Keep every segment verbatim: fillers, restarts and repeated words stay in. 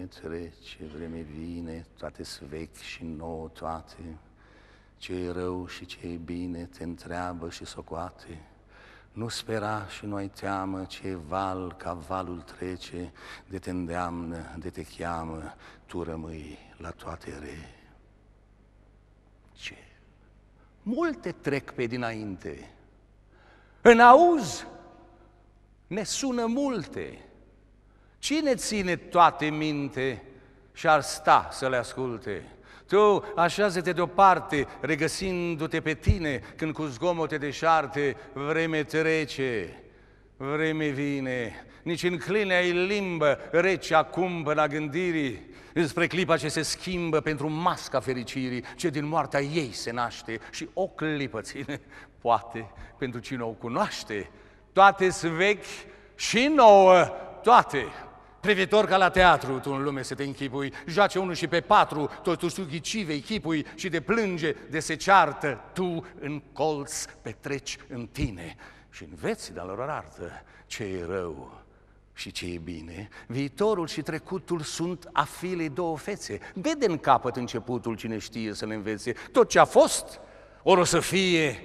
vreme trece, vreme vine, toate-s vechi și nouă toate. Ce-i rău și ce-i bine te întreabă și socoate. Nu spera și nu ai teamă, ce val ca valul trece, de te îndeamnă, de te cheamă, tu rămâi la toate re. Ce? Multe trec pe dinainte. În auz ne sună multe. Cine ține toate minte și-ar sta să le asculte? Tu așează-te deoparte, regăsindu-te pe tine, când cu zgomote deșarte vreme trece, vreme vine. Nici în cline ai limbă rece acum până la gândirii, spre clipa ce se schimbă pentru masca fericirii, ce din moartea ei se naște și o clipă ține, poate, pentru cine o cunoaște. Toate-s vechi și nouă, toate. Privitor ca la teatru, tu în lume să te închipui, joace unul și pe patru, totuși tu ghicivei chipui și de plânge, de se ceartă, tu în colț petreci în tine și înveți de-a lor artă ce e rău și ce e bine. Viitorul și trecutul sunt a filei două fețe. Vede în capăt începutul cine știe să le învețe. Tot ce a fost, ori o să fie.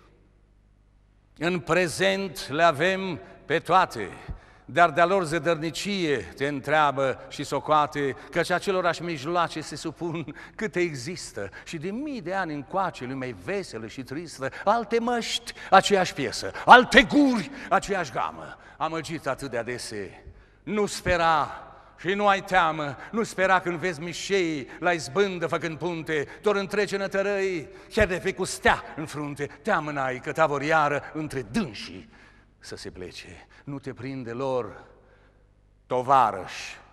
În prezent le avem pe toate, dar de-a lor zădărnicie te întreabă și socoate, căci acelorași mijloace se supun câte există și de mii de ani încoace lumea e veselă și tristă, alte măști, aceeași piesă, alte guri, aceeași gamă, amăgit atât de adese. Nu spera și nu ai teamă, nu spera când vezi mișei la izbândă făcând punte, doar întrece nătărăi, chiar de fi cu stea în frunte, teamă n-ai că ta vor iară între dânsii să se plece. Nu te prinde lor, tovarăș,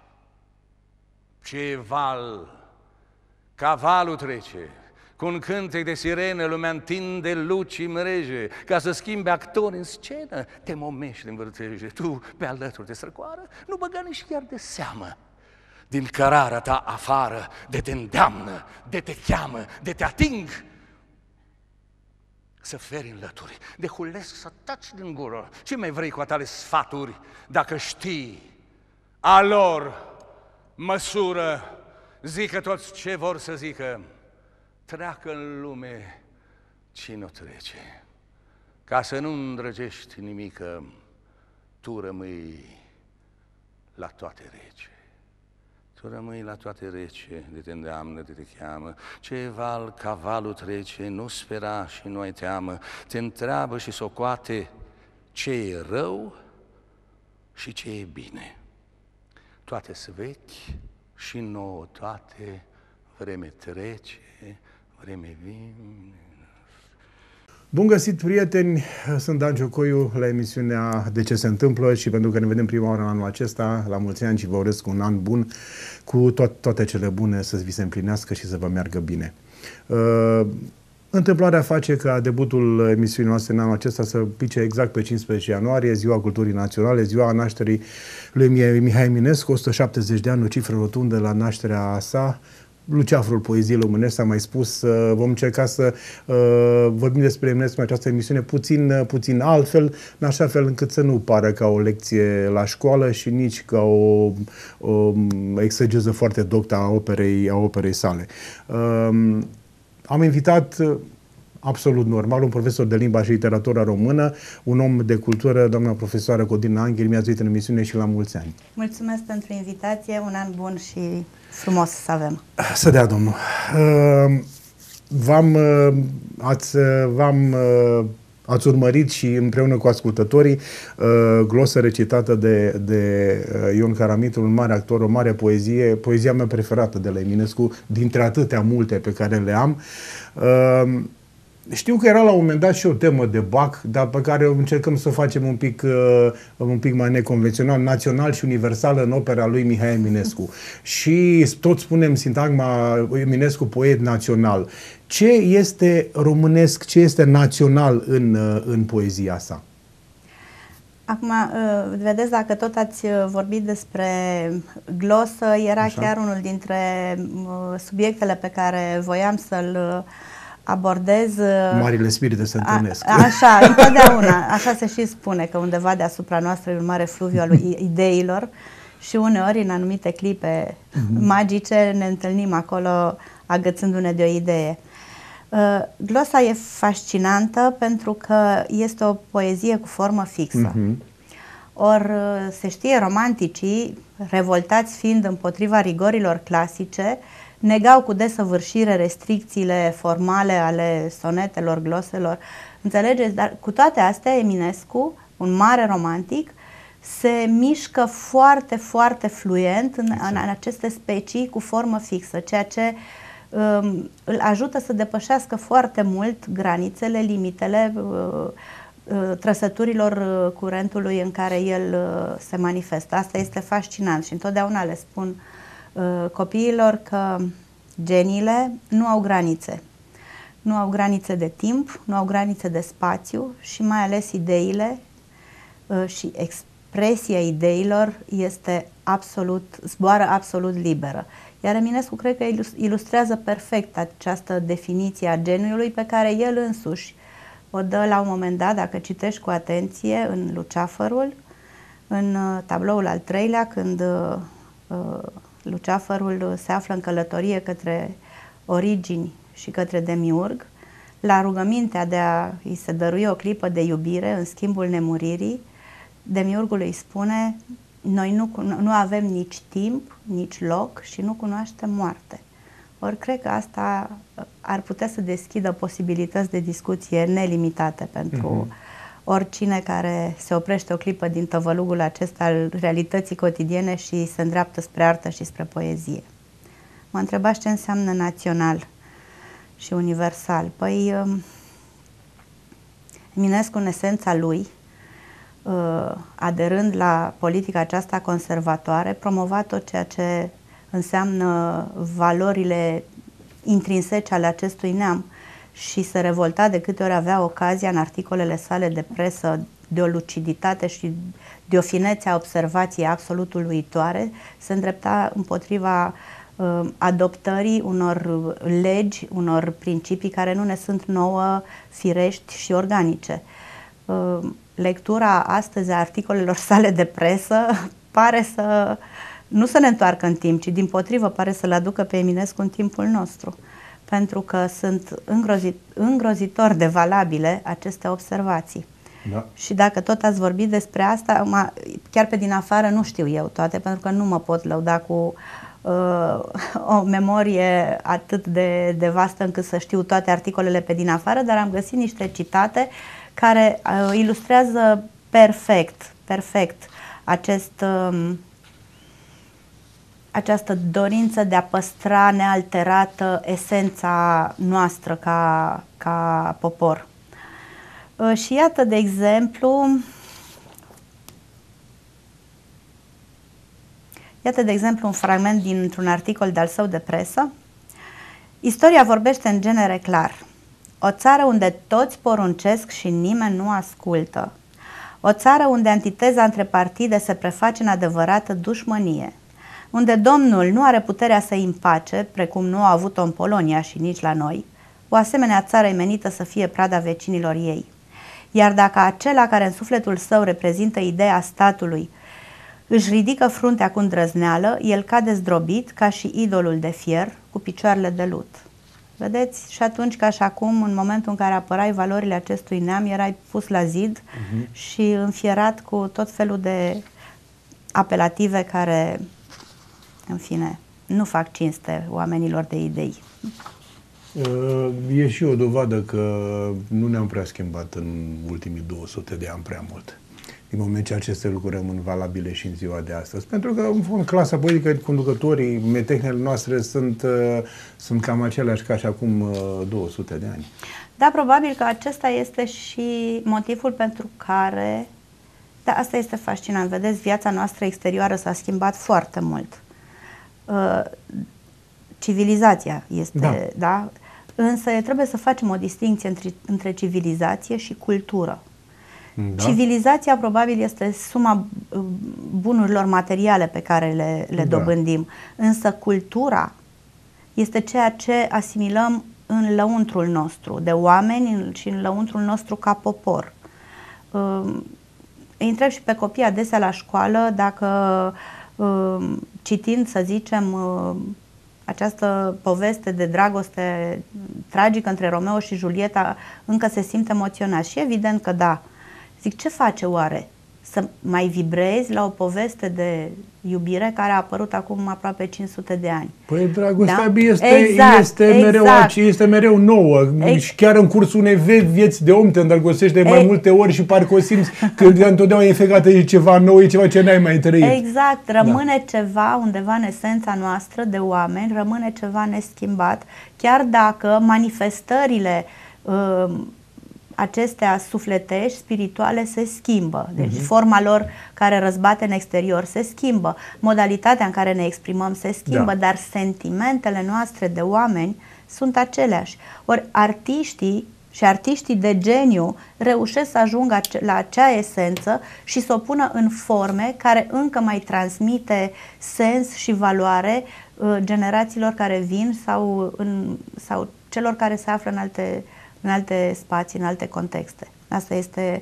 ce val, cavalul trece, cu un cântec de sirene lumea întinde lucii mreje, ca să schimbe actori în scenă, te momești în vârteje, tu pe alături de străcoară, nu băga nici chiar de seamă. Din cărarea ta afară, de te îndeamnă, de te cheamă, de te ating, să feri în lături, de hulesc să taci din gură. Ce mai vrei cu atale sfaturi, dacă știi a lor măsură, zică toți ce vor să zică, treacă în lume cine o trece, ca să nu îndrăgești nimică, tu rămâi la toate rece. Tu rămâi la toate rece, de te îndeamnă, de te cheamă, ce val cavalul trece, nu spera și nu ai teamă, te întreabă și socoate ce e rău și ce e bine. Toate-s vechi și nouă toate, vreme trece, vreme vine. Bun găsit, prieteni! Sunt Dan Ciocoiu la emisiunea De ce se întâmplă și pentru că ne vedem prima oară în anul acesta, la mulți ani și vă urez un an bun, cu to- toate cele bune să vi se împlinească și să vă meargă bine. Uh, întâmplarea face ca debutul emisiunii noastre în anul acesta să pice exact pe cincisprezece ianuarie, Ziua Culturii Naționale, ziua nașterii lui Mihai Eminescu, o sută șaptezeci de ani, o cifră rotundă la nașterea sa. Luceafărul poeziei românești, am mai spus, vom încerca să uh, vorbim despre Eminescu în această emisiune puțin, puțin altfel, în așa fel încât să nu pară ca o lecție la școală și nici ca o, o exegeză foarte doctă a operei, a operei sale. Uh, am invitat absolut normal un profesor de limba și literatura română, un om de cultură, doamna profesoară Codina Anghel. Mi-ați venit în emisiune și la mulți ani. Mulțumesc pentru invitație, un an bun și frumos să avem. Să dea Domnul. V-am, ați, v-am, ați urmărit și împreună cu ascultătorii glosă recitată de, de Ion Caramitul, un mare actor, o mare poezie, poezia mea preferată de la Eminescu, dintre atâtea multe pe care le am. Știu că era la un moment dat și o temă de bac, dar pe care încercăm să o facem un pic, uh, un pic mai neconvențional, național și universal în opera lui Mihai Eminescu. Și tot spunem sintagma Eminescu poet național. Ce este românesc, ce este național în, uh, în poezia sa? Acum, uh, vedeți, dacă tot ați vorbit despre glosă, era Așa. chiar unul dintre uh, subiectele pe care voiam să-l uh, abordez. Marile spirite se întâlnesc. A, așa, întotdeauna, așa se și spune, că undeva deasupra noastră e un mare fluviu al ideilor și uneori în anumite clipe mm-hmm. magice ne întâlnim acolo agățându-ne de o idee. Uh, glosa e fascinantă pentru că este o poezie cu formă fixă. Mm-hmm. Or, se știe, romanticii, revoltați fiind împotriva rigorilor clasice, negau cu desăvârșire restricțiile formale ale sonetelor, gloselor. Înțelegeți? Dar cu toate astea, Eminescu, un mare romantic, se mișcă foarte, foarte fluent în, în aceste specii cu formă fixă, ceea ce um, îl ajută să depășească foarte mult granițele, limitele, uh, trăsăturilor curentului în care el se manifestă. Asta este fascinant și întotdeauna le spun uh, copiilor că geniile nu au granițe. Nu au granițe de timp, nu au granițe de spațiu și mai ales ideile uh, și expresia ideilor este absolut, zboară absolut liberă. Iar Eminescu cred că ilustrează perfect această definiție a geniului pe care el însuși o dă la un moment dat, dacă citești cu atenție, în Luceafărul, în tabloul al treilea, când uh, Luceafărul se află în călătorie către origini și către Demiurg, la rugămintea de a îi se dărui o clipă de iubire în schimbul nemuririi, Demiurgul îi spune: noi nu, nu avem nici timp, nici loc și nu cunoaștem moarte. Ori cred că asta ar putea să deschidă posibilități de discuție nelimitate pentru uh-huh. oricine care se oprește o clipă din tăvălugul acesta al realității cotidiene și se îndreaptă spre artă și spre poezie. Mă întrebați ce înseamnă național și universal. Păi, Eminescu, în esența lui, aderând la politica aceasta conservatoare, promova tot ceea ce înseamnă valorile intrinsece ale acestui neam și se revolta de câte ori avea ocazia în articolele sale de presă de o luciditate și de o finețe a observației absolut uluitoare, se îndrepta împotriva uh, adoptării unor legi, unor principii care nu ne sunt nouă, firești și organice. Uh, lectura astăzi a articolelor sale de presă pare să nu să ne întoarcă în timp, ci dimpotrivă pare să-l aducă pe Eminescu în timpul nostru, pentru că sunt îngrozit, îngrozitor de valabile aceste observații. Da. Și dacă tot ați vorbit despre asta, chiar pe din afară nu știu eu toate, pentru că nu mă pot lăuda cu uh, o memorie atât de, de vastă încât să știu toate articolele pe din afară, dar am găsit niște citate care uh, ilustrează perfect, perfect acest... Uh, această dorință de a păstra nealterată esența noastră ca, ca popor. Și iată, de exemplu, iată, de exemplu, un fragment dintr-un articol de-al său de presă. Istoria vorbește în genere clar. O țară unde toți poruncesc și nimeni nu ascultă. O țară unde antiteza între partide se preface în adevărată dușmănie. Unde Domnul nu are puterea să-i împace, precum nu a avut-o în Polonia și nici la noi, o asemenea țară e menită să fie prada vecinilor ei. Iar dacă acela care în sufletul său reprezintă ideea statului își ridică fruntea cu îndrăzneală, el cade zdrobit ca și idolul de fier cu picioarele de lut. Vedeți? Și atunci, ca și acum, în momentul în care apărai valorile acestui neam, erai pus la zid uh-huh. și înfierat cu tot felul de apelative care... în fine, nu fac cinste oamenilor de idei. E și o dovadă că nu ne-am prea schimbat în ultimii două sute de ani prea mult. Din moment ce aceste lucruri rămân valabile și în ziua de astăzi. Pentru că, în clasa politică, conducătorii, metehnele noastre sunt, sunt cam aceleași ca și acum două sute de ani. Da, probabil că acesta este și motivul pentru care, da, asta este fascinant, vedeți, viața noastră exterioară s-a schimbat foarte mult. Uh, civilizația este, da. Da? Însă trebuie să facem o distinție între, între civilizație și cultură. Da. Civilizația probabil este suma bunurilor materiale pe care le, le da. dobândim, însă cultura este ceea ce asimilăm în lăuntrul nostru, de oameni și în lăuntrul nostru ca popor. Uh, îi întreb și pe copii adesea la școală dacă citind, să zicem, această poveste de dragoste tragică între Romeo și Julieta, încă se simt emoționat. Și evident că da. Zic, ce face oare? Să mai vibrezi la o poveste de iubire care a apărut acum aproape cinci sute de ani. Păi dragostea da? este, exact, este, mereu, exact. este mereu nouă. Ex și chiar în cursul unei vieți de om te îndrăgostești de mai e multe ori și parcă o simți că întotdeauna e fegată, e ceva nou, e ceva ce n-ai mai trăit. Exact. Rămâne da. ceva undeva în esența noastră de oameni, rămâne ceva neschimbat, chiar dacă manifestările uh, acestea sufletești, spirituale, se schimbă. Deci uh-huh. forma lor care răzbate în exterior se schimbă, modalitatea în care ne exprimăm se schimbă, da. dar sentimentele noastre de oameni sunt aceleași. Ori artiștii și artiștii de geniu reușesc să ajungă la acea esență și să o pună în forme care încă mai transmite sens și valoare uh, generațiilor care vin sau, în, sau celor care se află în alte în alte spații, în alte contexte. Asta este,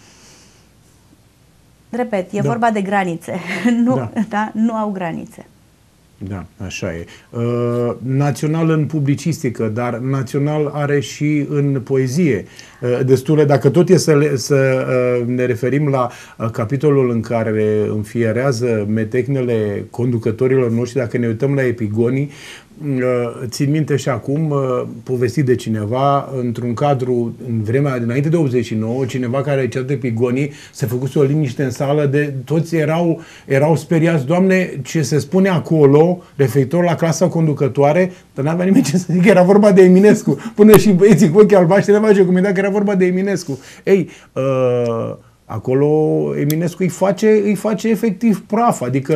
repet, e da. vorba de granițe. Nu, da. Da? Nu au granițe. Da, așa e. Uh, național în publicistică, dar național are și în poezie. Uh, destule, dacă tot e să, le, să uh, ne referim la uh, capitolul în care înfierează metecnele conducătorilor noștri, dacă ne uităm la epigonii, țin minte și acum, povestit de cineva, într-un cadru, în vremea dinainte de optzeci și nouă, cineva care a citit epigonii, se făcuse o liniște în sală, de toți erau, erau speriați, Doamne, ce se spune acolo, referitor la clasa conducătoare, dar n-avea nimeni ce să zic, era vorba de Eminescu. Până și băieții cu ochii albaștri ne face cum că era vorba de Eminescu. Ei, uh, acolo Eminescu îi face, îi face efectiv praf, adică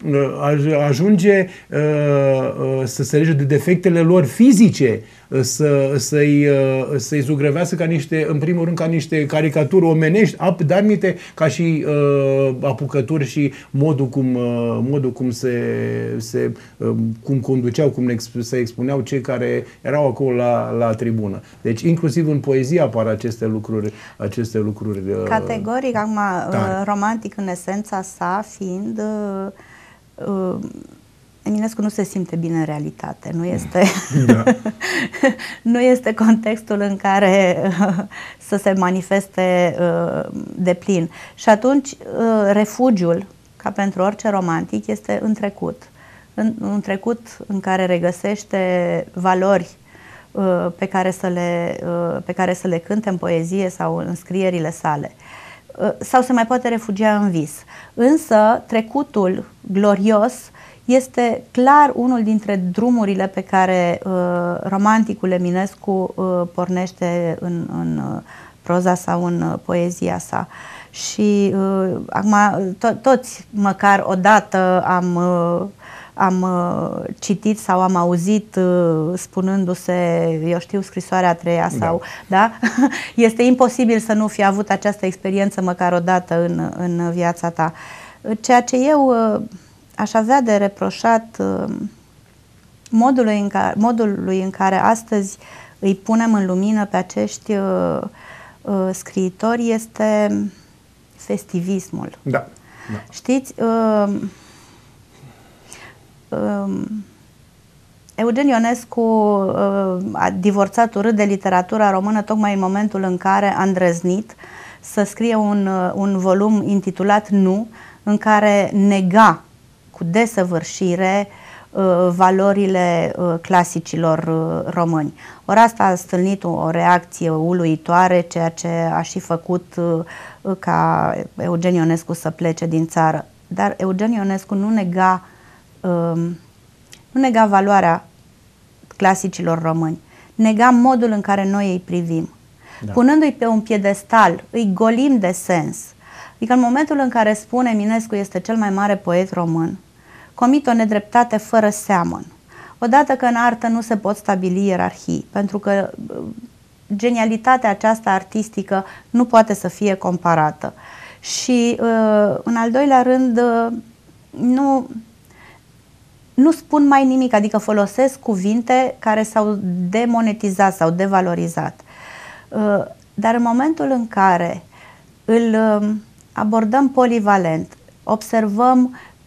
ajunge uh, să se lege de defectele lor fizice, să, să-i, să-i zugrăvească ca niște, în primul rând, ca niște caricaturi omenești, dar aminte ca și uh, apucături și modul cum, uh, modul cum se, se uh, cum conduceau, cum se expuneau cei care erau acolo la, la tribună. Deci, inclusiv în poezie apar aceste lucruri, aceste lucruri uh, categoric, acum, uh, romantic în esența sa fiind uh, Uh, Eminescu nu se simte bine în realitate, nu este, da. nu este contextul în care uh, să se manifeste uh, de plin. Și atunci uh, refugiul, ca pentru orice romantic, este în trecut. În, un trecut în care regăsește valori uh, pe, care să le, uh, pe care să le cânte în poezie sau în scrierile sale. Sau se mai poate refugia în vis. Însă trecutul glorios este clar unul dintre drumurile pe care uh, romanticul Eminescu uh, pornește în, în uh, proza sau în uh, poezia sa. Și uh, acum to toți măcar odată am uh, am uh, citit sau am auzit uh, spunându-se, eu știu, scrisoarea a treia sau, da? da? Este imposibil să nu fi avut această experiență măcar o dată în, în viața ta. Ceea ce eu uh, aș avea de reproșat uh, modului, în care, modului în care astăzi îi punem în lumină pe acești uh, uh, scriitori este festivismul. Da. da. Știți, uh, Eugen Ionescu a divorțat urât de literatura română tocmai în momentul în care a îndrăznit să scrie un, un volum intitulat Nu, în care nega cu desăvârșire valorile clasicilor români. Ori asta a stârnit o reacție uluitoare, ceea ce a și făcut ca Eugen Ionescu să plece din țară. Dar Eugen Ionescu nu nega nu nega valoarea clasicilor români, nega modul în care noi îi privim. Da. Punându-i pe un piedestal, îi golim de sens. Adică în momentul în care spune Eminescu este cel mai mare poet român, comit o nedreptate fără seamăn. Odată că în artă nu se pot stabili ierarhii, pentru că genialitatea aceasta artistică nu poate să fie comparată. Și în al doilea rând, nu... nu spun mai nimic, adică folosesc cuvinte care s-au demonetizat sau devalorizat. Dar în momentul în care îl abordăm polivalent, observăm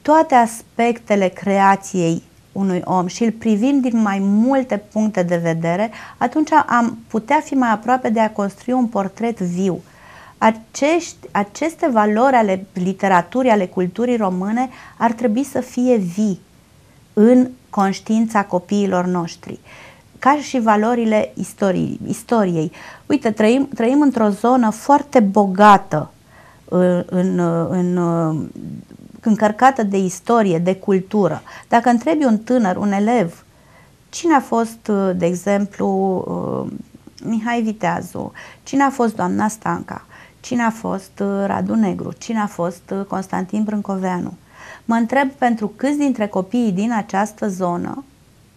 toate aspectele creației unui om și îl privim din mai multe puncte de vedere, atunci am putea fi mai aproape de a construi un portret viu. Acești, aceste valori ale literaturii, ale culturii române ar trebui să fie vii în conștiința copiilor noștri, ca și valorile istoriei. istoriei. Uite, trăim, trăim într-o zonă foarte bogată, în, în, în, încărcată de istorie, de cultură. Dacă întrebi un tânăr, un elev, cine a fost, de exemplu, Mihai Viteazu, cine a fost doamna Stanca, cine a fost Radu Negru, cine a fost Constantin Brâncoveanu, mă întreb pentru câți dintre copiii din această zonă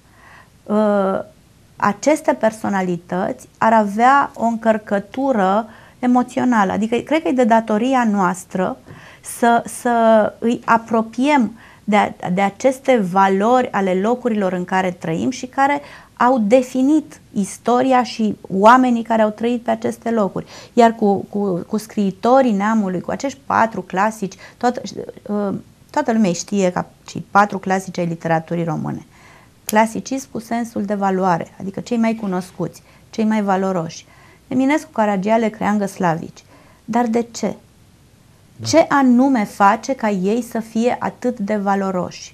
aceste personalități ar avea o încărcătură emoțională. Adică cred că e de datoria noastră să, să îi apropiem de, de aceste valori ale locurilor în care trăim și care au definit istoria și oamenii care au trăit pe aceste locuri. Iar cu, cu, cu scriitorii neamului, cu acești patru clasici, toată, toată lumea știe ca cei patru clasici ai literaturii române. Clasicism cu sensul de valoare, adică cei mai cunoscuți, cei mai valoroși. Eminescu, Caragiale, Creangă, Slavici. Dar de ce? Da. Ce anume face ca ei să fie atât de valoroși?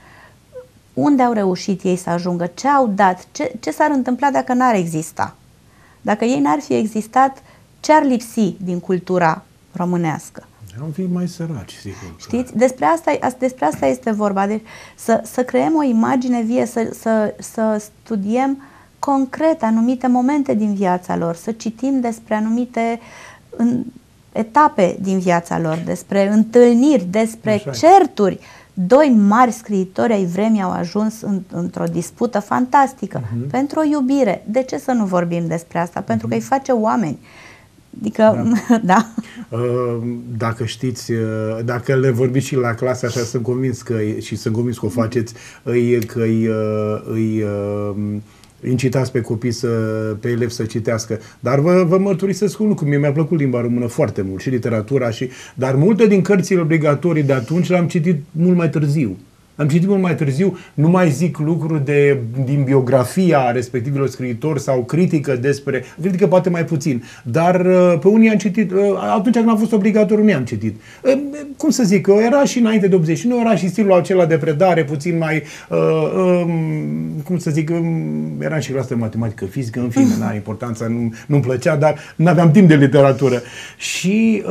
Unde au reușit ei să ajungă? Ce au dat? Ce, ce s-ar întâmpla dacă n-ar exista? Dacă ei n-ar fi existat, ce ar lipsi din cultura românească? Am fi mai săraci, sigur. Știți? Despre asta, despre asta este vorba. Deci să, să creăm o imagine vie, să, să, să studiem concret anumite momente din viața lor, să citim despre anumite în, etape din viața lor, despre întâlniri, despre Așa certuri. Doi mari scriitori ai vremii au ajuns în, într-o dispută fantastică uh-huh. pentru o iubire. De ce să nu vorbim despre asta? Pentru uh-huh. că îi face oameni. Adică, da. da. Dacă știți, dacă le vorbiți și la clasă, așa sunt convins că, și sunt convins că o faceți, îi, că îi, îi incitați pe copii, să, pe elevi să citească. Dar vă, vă mărturisesc un lucru, mie mi-a plăcut limba română foarte mult, și literatura, și, dar multe din cărțile obligatorii de atunci le-am citit mult mai târziu. Am citit mult mai târziu, nu mai zic lucruri de, din biografia respectivilor scriitori sau critică despre, critică poate mai puțin, dar pe unii am citit, atunci când a fost obligatoriu, nu am citit. Cum să zic, era și înainte de optzeci și nouă, era și stilul acela de predare, puțin mai, cum să zic, eram și clasă de matematică, fizică, în fine, na, importanța nu, nu-mi plăcea, dar nu aveam timp de literatură. Și,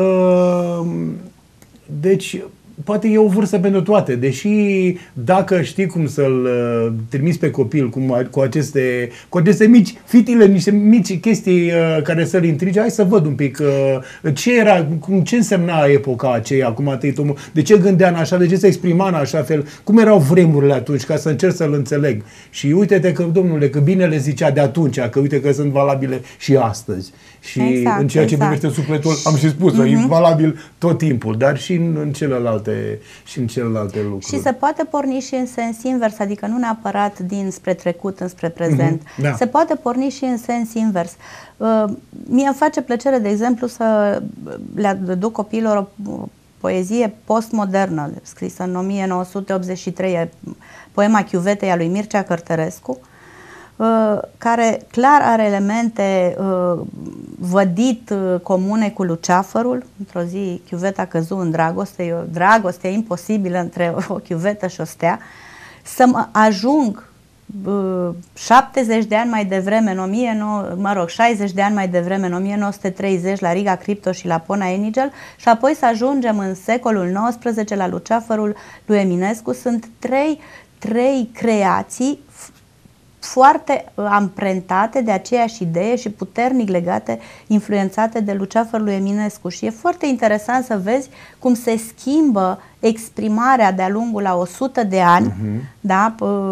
deci, poate e o vârstă pentru toate, deși dacă știi cum să-l uh, trimiți pe copil cum, cu, aceste, cu aceste mici fitile, niște mici chestii uh, care să-l intrige, hai să văd un pic uh, ce era, cum, ce însemna epoca aceea, cum a trăit omul, de ce gândea în așa, de ce se exprima în așa fel, cum erau vremurile atunci, ca să încerc să-l înțeleg. Și uite-te că, domnule, că bine le zicea de atunci, că uite că sunt valabile și astăzi. Și exact, în ceea ce exact. privește sufletul, am și spus-o, mm-hmm. e valabil tot timpul, dar și în, în celelalte și în celelalte lucruri. Și se poate porni și în sens invers, adică nu neapărat dinspre trecut înspre prezent. Mm-hmm. da. Se poate porni și în sens invers. Uh, mie îmi face plăcere, de exemplu, să le aduc copiilor o, o poezie postmodernă, scrisă în o mie nouă sute optzeci și trei, poema Chiuvetei a lui Mircea Cărtărescu, Uh, care clar are elemente uh, vădit uh, comune cu luceafărul. Într-o zi chiuveta căzu în dragoste, e o dragoste imposibilă între o chiuvetă și o stea. Să mă ajung uh, șaptezeci de ani mai devreme, în o mie nouă sute, mă rog, șaizeci de ani mai devreme, în o mie nouă sute treizeci, la Riga Cripto și la Pona Enigel, și apoi să ajungem în secolul nouăsprezece la luceafărul lui Eminescu. Sunt trei, trei creații foarte amprentate de aceeași idee și puternic legate, influențate de luceafărul lui Eminescu. Și e foarte interesant să vezi cum se schimbă exprimarea de-a lungul a o sută de ani. Uh-huh. Da?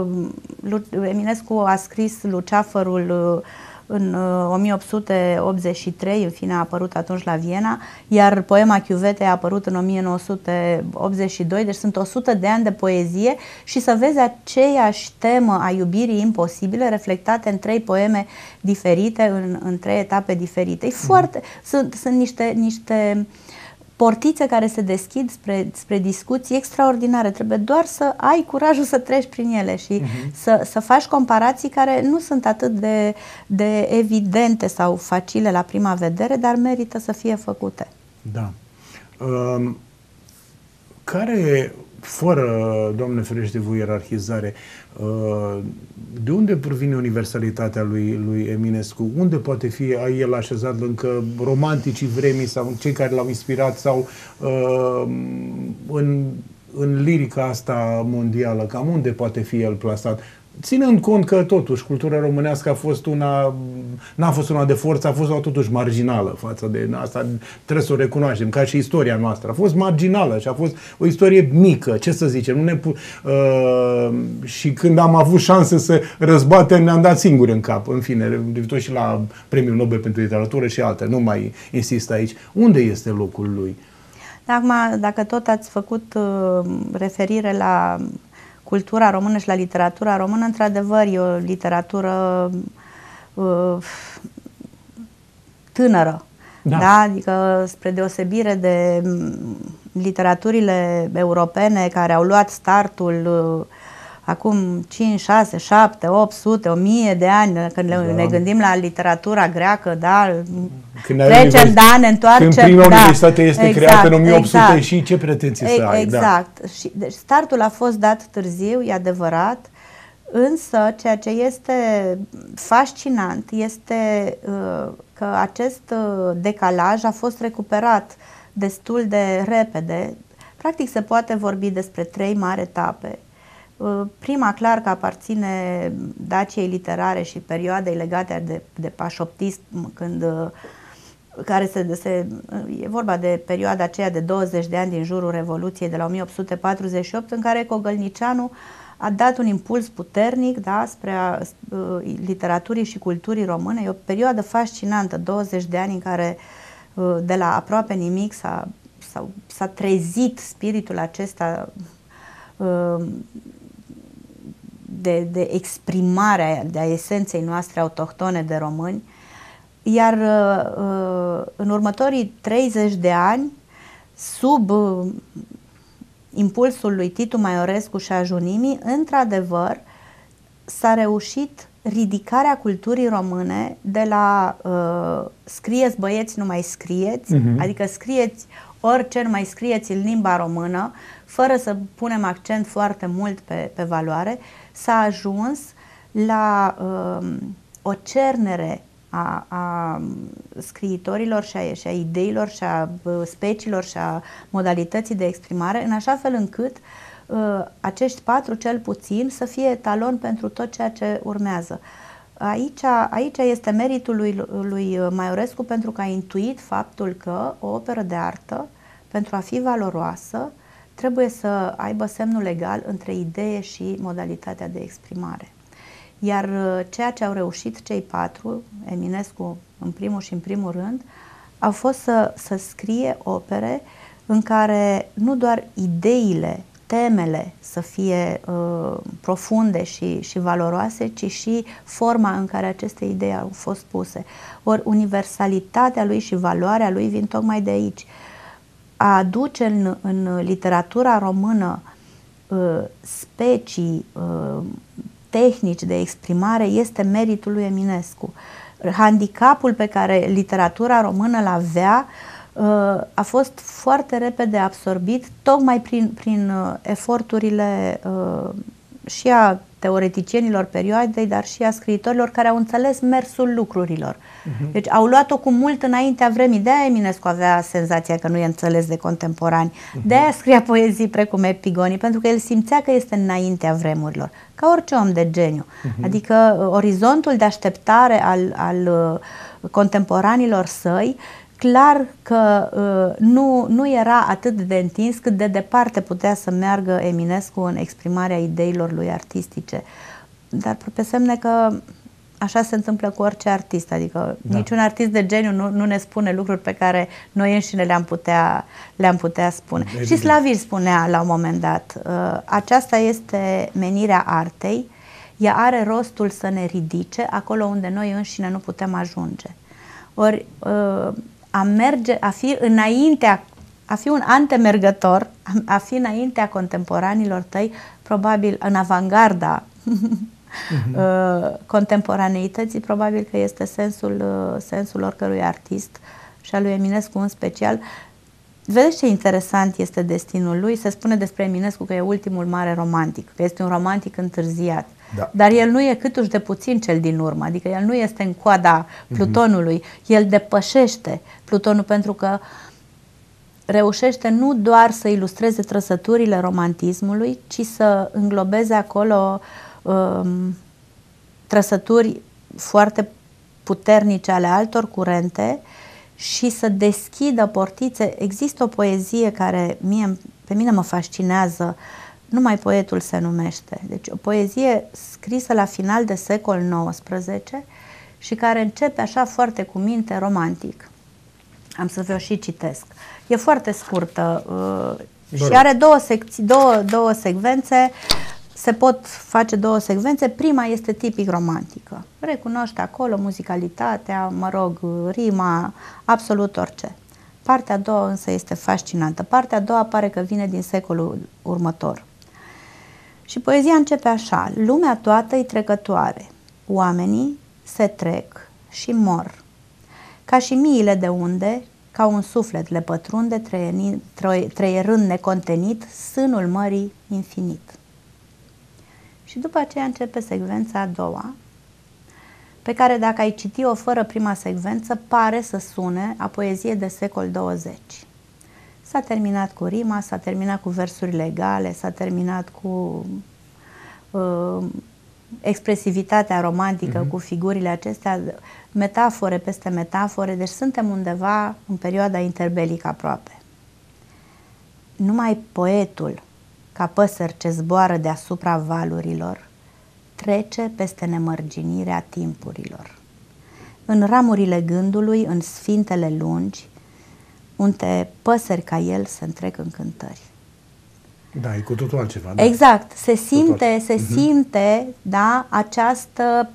Eminescu a scris luceafărul în o mie opt sute optzeci și trei, în fine a apărut atunci la Viena, iar poema Chiuvetei a apărut în o mie nouă sute optzeci și doi, deci sunt o sută de ani de poezie, și să vezi aceeași temă a iubirii imposibile reflectate în trei poeme diferite, în, în trei etape diferite. E foarte, sunt, sunt niște, niște portițe care se deschid spre, spre discuții extraordinare. Trebuie doar să ai curajul să treci prin ele și uh-huh. să, să faci comparații care nu sunt atât de, de evidente sau facile la prima vedere, dar merită să fie făcute. Da. Um, care, fără, Doamne ferește, voi ierarhizare, uh, de unde provine universalitatea lui, lui Eminescu? Unde poate fi el așezat încă romanticii vremii sau cei care l-au inspirat sau uh, în, în lirica asta mondială? Cam unde poate fi el plasat? Ținând cont că totuși cultura românească a fost una, n-a fost una de forță, a fost una totuși marginală față de asta, trebuie să o recunoaștem, ca și istoria noastră. A fost marginală și a fost o istorie mică, ce să zicem. Nu ne uh, și când am avut șanse să răzbatem, ne-am dat singuri în cap. În fine, referitor și la Premiul Nobel pentru Literatură și alte. Nu mai insist aici. Unde este locul lui? Acum, dacă tot ați făcut uh, referire la cultura română și la literatura română, într-adevăr, e o literatură uh, tânără. Da. Da? Adică, spre deosebire de literaturile europene care au luat startul uh, acum cinci, șase, șapte, opt sute, o mie de ani, când da. ne gândim la literatura greacă, da? Când trecem, da, ne întoarcem. Când prima da. universitate este exact, creată în o mie opt sute exact. Și ce pretenții să ai? Exact. Da. Și, deci startul a fost dat târziu, e adevărat, însă ceea ce este fascinant este uh, că acest uh, decalaj a fost recuperat destul de repede. Practic se poate vorbi despre trei mari etape. Prima, clar că aparține Daciei literare și perioadei legate de, de pașoptism, când, care se, se, e vorba de perioada aceea de douăzeci de ani din jurul Revoluției de la o mie opt sute patruzeci și opt, în care Cogălnicianu a dat un impuls puternic, da, spre a, uh, literaturii și culturii române. E o perioadă fascinantă, douăzeci de ani în care uh, de la aproape nimic s-a, s-a, s-a trezit spiritul acesta uh, De, de exprimarea de a esenței noastre autohtone de români, iar uh, în următorii treizeci de ani, sub uh, impulsul lui Titu Maiorescu și a Junimii, într-adevăr s-a reușit ridicarea culturii române de la uh, scrieți băieți, nu mai scrieți, uh-huh. adică scrieți orice, nu mai scrieți în limba română, fără să punem accent foarte mult pe, pe valoare, s-a ajuns la uh, o cernere a, a scriitorilor și a, și a ideilor și a uh, speciilor și a modalității de exprimare, în așa fel încât uh, acești patru, cel puțin, să fie etalon pentru tot ceea ce urmează. Aici, aici este meritul lui, lui Maiorescu, pentru că a intuit faptul că o operă de artă, pentru a fi valoroasă, trebuie să aibă semnul legal între idee și modalitatea de exprimare. Iar ceea ce au reușit cei patru, Eminescu în primul și în primul rând, au fost să, să scrie opere în care nu doar ideile, temele să fie uh, profunde și, și valoroase, ci și forma în care aceste idei au fost puse. Ori universalitatea lui și valoarea lui vin tocmai de aici. A aduce în, în literatura română uh, specii, uh, tehnici de exprimare este meritul lui Eminescu. Handicapul pe care literatura română l avea uh, a fost foarte repede absorbit tocmai prin, prin uh, eforturile uh, și a teoreticienilor perioadei, dar și a scriitorilor care au înțeles mersul lucrurilor. Uh-huh. Deci au luat-o cu mult înaintea vremii. De-aia Eminescu avea senzația că nu e înțeles de contemporani. Uh-huh. De-aia scria poezii precum Epigonii, pentru că el simțea că este înaintea vremurilor, ca orice om de geniu. Uh-huh. Adică orizontul de așteptare al, al uh, contemporanilor săi, clar că uh, nu, nu era atât de întins cât de departe putea să meargă Eminescu în exprimarea ideilor lui artistice. Dar pe semne că așa se întâmplă cu orice artist, adică da. Niciun artist de geniu nu, nu ne spune lucruri pe care noi înșine le-am putea, le-am putea spune. Evident. Și Slavir spunea la un moment dat, uh, aceasta este menirea artei, ea are rostul să ne ridice acolo unde noi înșine nu putem ajunge. Ori uh, a merge, a fi înaintea a fi un antemergător, a fi înaintea contemporanilor tăi, probabil în avangarda uh-huh. contemporaneității, probabil că este sensul, sensul oricărui artist și al lui Eminescu în special. Vedeți ce interesant este destinul lui? Se spune despre Eminescu că e ultimul mare romantic, că este un romantic întârziat. Da. Dar el nu e câtuși de puțin cel din urmă, adică el nu este în coada Plutonului, uh-huh. el depășește Plutonul pentru că reușește nu doar să ilustreze trăsăturile romantismului, ci să înglobeze acolo um, trăsături foarte puternice ale altor curente și să deschidă portițe. Există o poezie care mie, pe mine mă fascinează, Numai poetul se numește. Deci o poezie scrisă la final de secol nouăsprezece și care începe așa foarte cu minte, romantic. Am să vă și citesc. E foarte scurtă uh, și are două, secții, două, două secvențe. Se pot face două secvențe. Prima este tipic romantică. Recunoște acolo muzicalitatea, mă rog, rima, absolut orice. Partea a doua însă este fascinantă. Partea a doua pare că vine din secolul următor. Și poezia începe așa. Lumea toată-i trecătoare. Oamenii se trec și mor. Ca și miile de unde, ca un suflet le pătrunde, treierând necontenit sânul mării infinit. Și după aceea începe secvența a doua, pe care dacă ai citi-o fără prima secvență, pare să sune a poezie de secol douăzeci. S-a terminat cu rima, s-a terminat cu versurile egale, s-a terminat cu uh, expresivitatea romantică, uh-huh. cu figurile acestea, metafore peste metafore, deci suntem undeva în perioada interbelică aproape. Numai poetul, ca păsări ce zboară deasupra valurilor, trece peste nemărginirea timpurilor. În ramurile gândului, în sfintele lungi, unde păsări ca el se întrec în cântări. Da, e cu totul altceva. Da. Exact. Se simte, se uh-huh. simte, da, această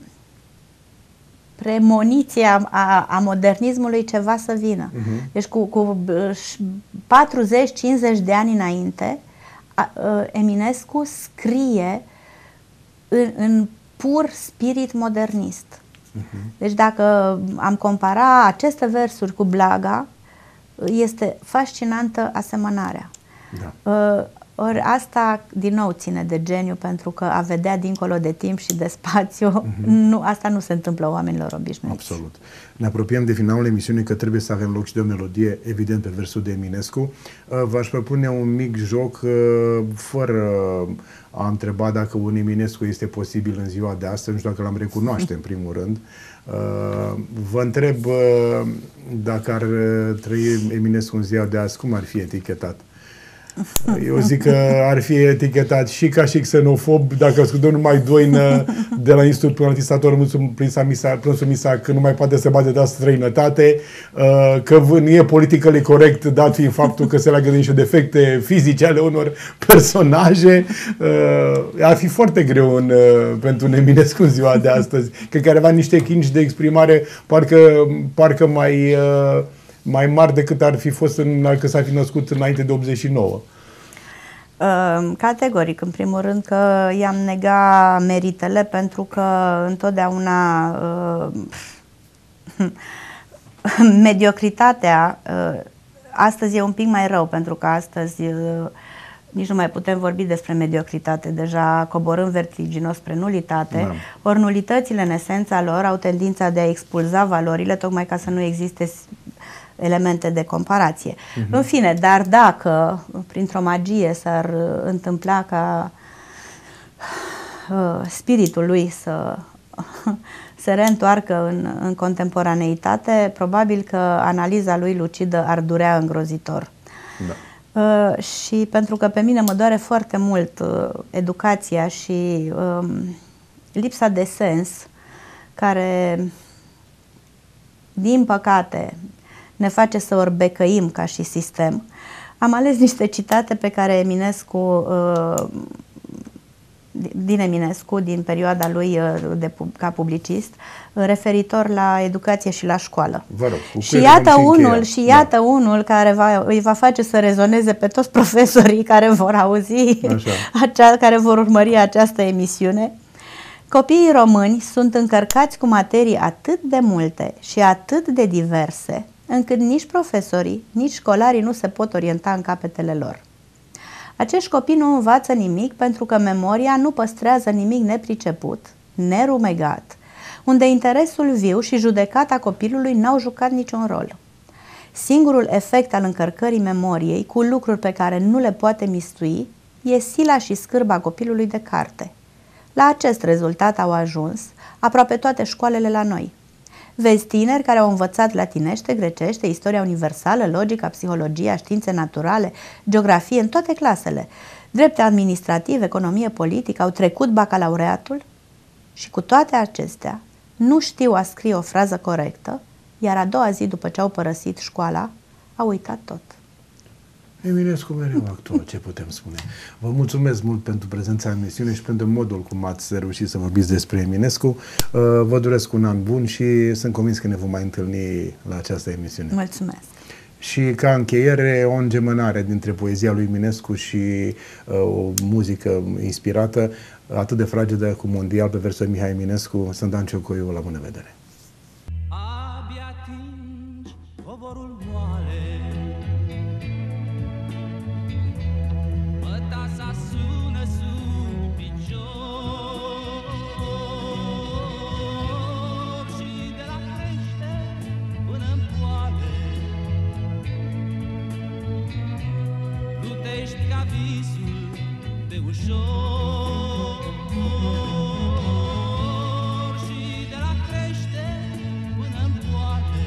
premoniție a, a, a modernismului ceva să vină. Uh-huh. Deci cu, cu patruzeci cincizeci de ani înainte, a, a, Eminescu scrie în, în pur spirit modernist. Uh-huh. Deci dacă am compara aceste versuri cu Blaga, este fascinantă asemănarea. Da. Uh, ori asta din nou ține de geniu, pentru că a vedea dincolo de timp și de spațiu, uh-huh. nu, asta nu se întâmplă oamenilor obișnuiți. Absolut. Ne apropiem de finalul emisiunii, că trebuie să avem loc și de o melodie, evident, pe versul de Eminescu. Uh, v-aș propune un mic joc, uh, fără a întreba dacă un Eminescu este posibil în ziua de astăzi, nu știu dacă l-am recunoaște în primul rând. Uh, vă întreb uh, dacă ar trăi Eminescu în ziua de azi, cum ar fi etichetat? Eu zic că ar fi etichetat și ca și xenofob, dacă ascultăm numai doină de la Institutul Antistator Plânsul Misa, că nu mai poate să bate de străinătate, că nu e politically corect, dat fiind faptul că se leagă de niște defecte fizice ale unor personaje. Ar fi foarte greu în, pentru un Eminescu în ziua de astăzi, că care avea niște chinci de exprimare parcă, parcă mai... mai mari decât ar fi fost în, că s-ar fi născut înainte de optzeci și nouă. Uh, categoric, în primul rând că i-am negat meritele, pentru că întotdeauna uh, mediocritatea uh, astăzi e un pic mai rău, pentru că astăzi uh, nici nu mai putem vorbi despre mediocritate, deja coborâm vertiginos spre nulitate, da. Ori nulitățile în esența lor au tendința de a expulza valorile, tocmai ca să nu existe elemente de comparație. Uh-huh. În fine, dar dacă printr-o magie s-ar întâmpla ca uh, spiritul lui să se reîntoarcă în, în contemporaneitate, probabil că analiza lui lucidă ar durea îngrozitor. Da. Uh, și pentru că pe mine mă doare foarte mult uh, educația și uh, lipsa de sens, care, din păcate, ne face să orbecăim ca și sistem. Am ales niște citate pe care Eminescu uh, din Eminescu, din perioada lui de, ca publicist, referitor la educație și la școală. Vă rog, cu și iată unul, și iată da. unul care va, îi va face să rezoneze pe toți profesorii care vor auzi, acea, care vor urmări această emisiune. Copiii români sunt încărcați cu materii atât de multe și atât de diverse, încât nici profesorii, nici școlarii nu se pot orienta în capetele lor. Acești copii nu învață nimic pentru că memoria nu păstrează nimic nepriceput, nerumegat, unde interesul viu și judecata copilului n-au jucat niciun rol. Singurul efect al încărcării memoriei cu lucruri pe care nu le poate mistui e sila și scârba copilului de carte. La acest rezultat au ajuns aproape toate școalele la noi. Vezi tineri care au învățat latinește, grecește, istoria universală, logica, psihologia, științe naturale, geografie în toate clasele, drepte administrativ, economie politică, au trecut bacalaureatul și cu toate acestea nu știu a scrie o frază corectă, iar a doua zi după ce au părăsit școala, au uitat tot. Eminescu mereu actual, ce putem spune. Vă mulțumesc mult pentru prezența în emisiune și pentru modul cum ați reușit să vorbiți despre Eminescu. Vă doresc un an bun și sunt convins că ne vom mai întâlni la această emisiune. Mulțumesc! Și ca încheiere, o îngemânare dintre poezia lui Eminescu și uh, o muzică inspirată, atât de fragedă cum mondial, pe versul Mihai Eminescu, sunt Dan Ciocoiu, la bună vedere! Abia atingi covorul moale, mătasa sună sub picior și de la crește până-n poale plutești ca visul de ușor și de la crește până-n poale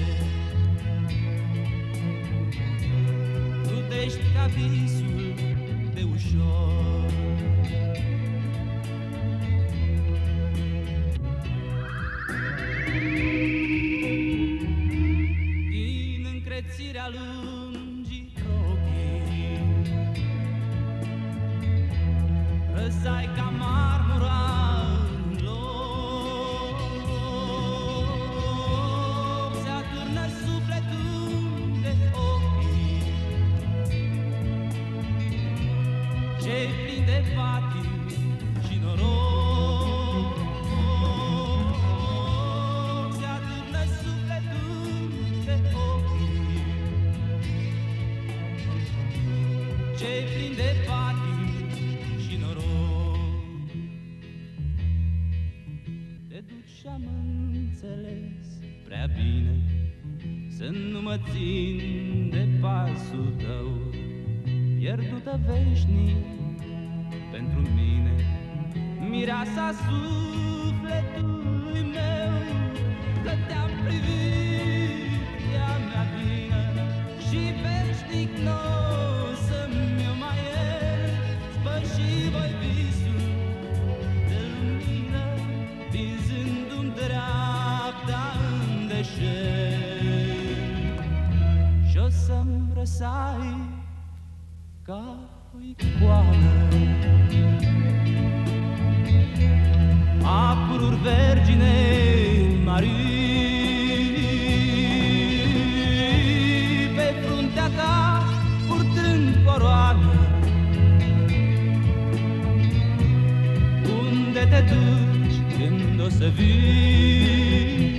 plutești ca visul de ușor. Din încrețirea lungii ochii răzai ca marmura în loc, se atârnă sufletul de ochii ce-i plin de patii și noroc, se atârnă sufletul de ochii ce-i plin de patii și noroc. Te duci și-am înțeles prea bine să nu mă țin de pasul tău, pierdută veșnic pentru mine, mireasa sufletului meu, că te-am privit, ea mea vină și veșnic n-o să-mi o mai iert, spăși voi visul de lumină, vinzându-mi dreapta în deșert, și-o să-mi răsai ca o icoană a pururi vergine marii pe fruntea ta purtând coroană. Unde te duci când o să vii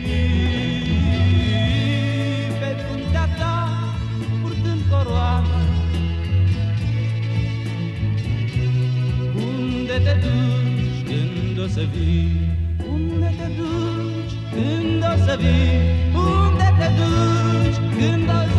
pe fruntea ta purtând coroană? Unde te duci când o să vii? Unde te duci când o să vii? Unde te duci când o să vii?